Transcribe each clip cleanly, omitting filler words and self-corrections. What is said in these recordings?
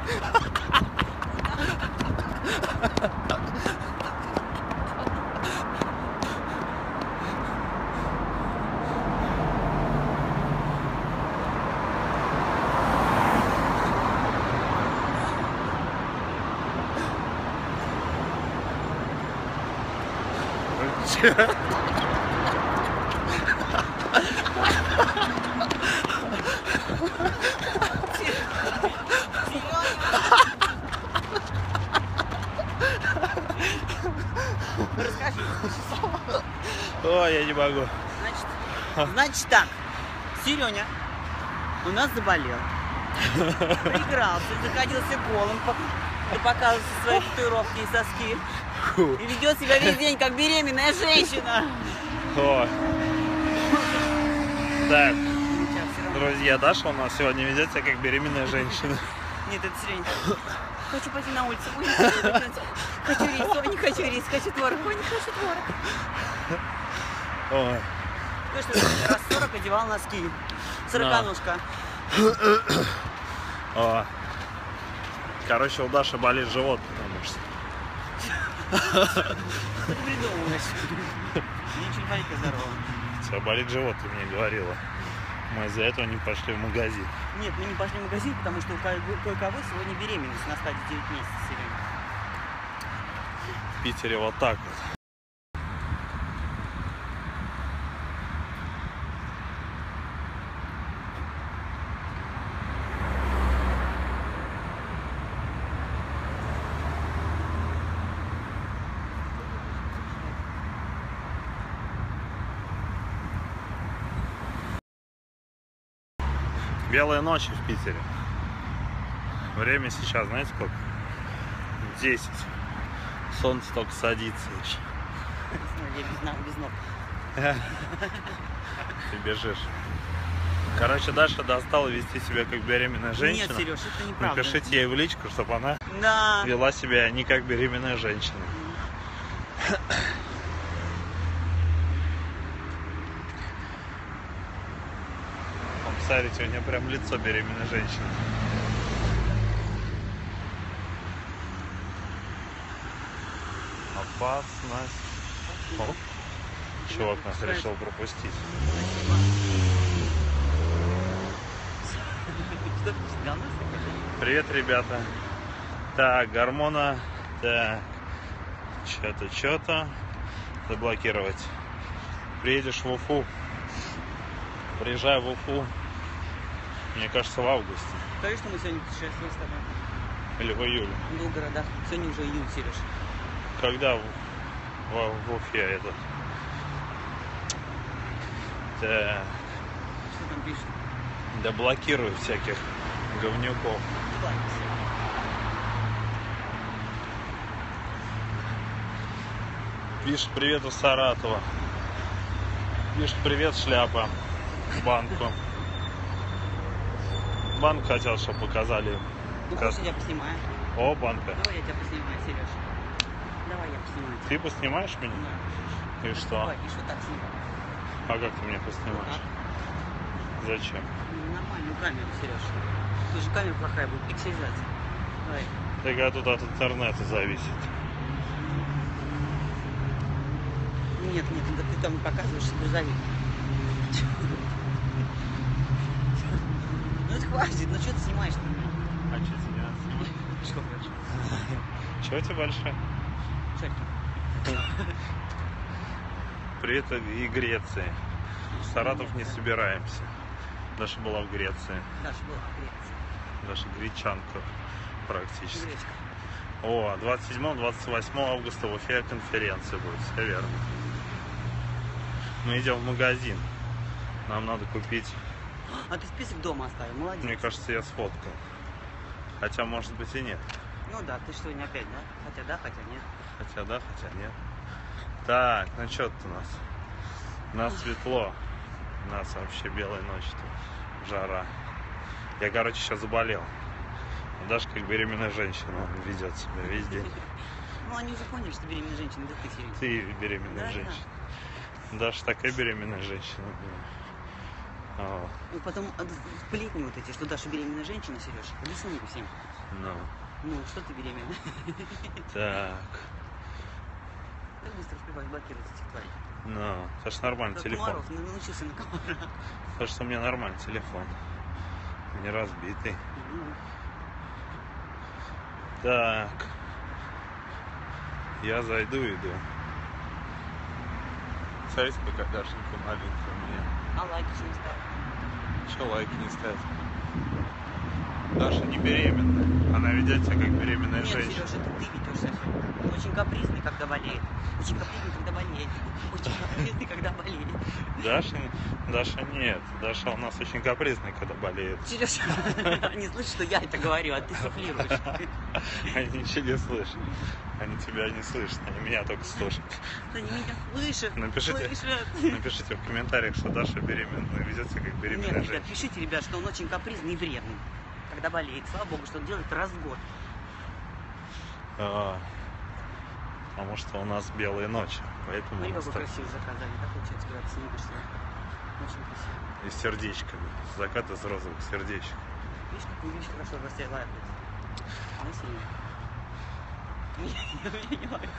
Расскажи. Ой, я не могу. Значит так, Серёня у нас заболел, проигрался, заходился голым, показывал свои татуировки и соски. И ведет себя весь день как беременная женщина. Ой. Так, друзья, Даша у нас сегодня ведет себя как беременная женщина. Нет, это Серёня. Хочу пойти на улицу, ой, хочу рис, ой, не хочу рис, хочу творог, ой, не хочу творог. Ой. Ну что, раз 40 одевал носки. Сороконожка. О. Короче, у Даши болит живот, потому что... Что ты придумываешь? Ничего не болит, здорово. Все, болит живот, ты мне говорила. Мы из-за этого не пошли в магазин. Нет, мы не пошли в магазин, потому что у кое-кого сегодня беременность на стадии 9 месяцев, Серёня. В Питере вот так вот. Белые ночи в Питере. Время сейчас, знаете сколько? 10. Солнце только садится еще. Я без ног. Ты бежишь. Короче, Даша достала вести себя как беременная женщина. Нет, Сереж, это неправда. Напишите ей в личку, чтобы она Да. вела себя не как беременная женщина. Смотрите, у нее прям лицо беременной женщины. Опасность. О, чувак нас решил пропустить. Привет, ребята. Так, гормона. Так. Что-то. Заблокировать. Приедешь в Уфу. Приезжай в Уфу. Мне кажется, в августе. Скажи, что мы сегодня путешествуем с тобой. Или в июле. В двух городах. Сегодня уже июль, Сереж. Когда в Уфе этот? Да. Что там пишет? Да блокируют всяких говнюков. Пишет привет из Саратова. Пишет привет, шляпа. Банку. Банк хотел, чтобы показали. Ну, хочешь, я тебя поснимаю? О, банка. Давай я тебя поснимаю, Сереж. Давай я поснимаю тебя. Ты поснимаешь меня? Да. И что? Давай, и что так снимать? А как ты меня поснимаешь? Зачем? Нормальную камеру, Сереж. Тут же камера плохая будет, пикселизация. Давай. Так а тут от интернета зависит. Нет, ты там показываешь грузовик. Ну это хватит, ну что ты снимаешь? А что тебе надо снимать? Что хочешь? Чего у тебя большой? Шарик. Привет и Греции. В Саратов не собираемся. Даша была в Греции. Даша была в Греции. Даша гречанка практически. Гречка. О, 27-28 августа в Уфе конференция будет, все верно. Мы идем в магазин. Нам надо купить... А ты список дома оставил, молодец. Мне кажется, я сфоткал. Хотя, может быть, и нет. Ну да, ты что, не опять, да? Хотя да, хотя нет. Хотя да, хотя нет. Так, ну что тут у нас? У нас светло. У нас вообще белая ночь тут. Жара. Я, короче, сейчас заболел. Даша как беременная женщина ведет себя весь день. Ну они уже поняли, что беременная женщина, да ты, Серега. Ты беременная женщина. Даша такая беременная женщина. О, И потом сплетни вот эти, что Даша беременная женщина, Сереж. Объясни всем. ну, Ну, что ты беременна? так. Так быстро успеваешь блокировать этих тварей. Ну, это ж нормальный Как телефон. Комаров, научился на комара. То, что у меня нормальный телефон. Не разбитый. Так. Я зайду, иду. Смотрите, какая Дашенька маленькая у меня. А лайки что не ставят? Че лайки не ставят? Даша не беременная. Она ведет себя как беременная Нет, женщина. Сереж, это ты ведешься. Он очень капризный, когда болеет. Очень капризный, когда болеет. Очень капризный, когда болеет. Даша нет. Даша у нас очень капризная, когда болеет. Сереж, не слышишь, что я это говорю, а ты суфлируешь. Они ничего не слышат. Они тебя не слышат, они меня только слушают. Они меня слышат. Напишите, слышат. напишите в комментариях, что Даша беременная, ведет себя как беременная Нет, ребят, женщина. пишите, ребят, что он очень капризный и вредный, когда болеет. Слава богу, что он делает раз в год. Потому что у нас белые ночи, поэтому Смотри, у нас какой так красивый заказали. Так получается, когда ты снимаешь себя. Очень красиво. и с сердечками. Закат из розовых сердечек. Видишь, хорошо расстреляет. Она сильная. Я не лайк.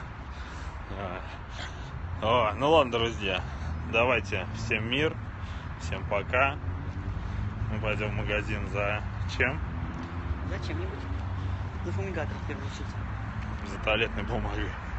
Ну ладно, друзья, давайте всем мир, всем пока. Мы пойдем в магазин за чем? Зачем-нибудь? За фумигатор в первую очередь. За туалетной бумагой.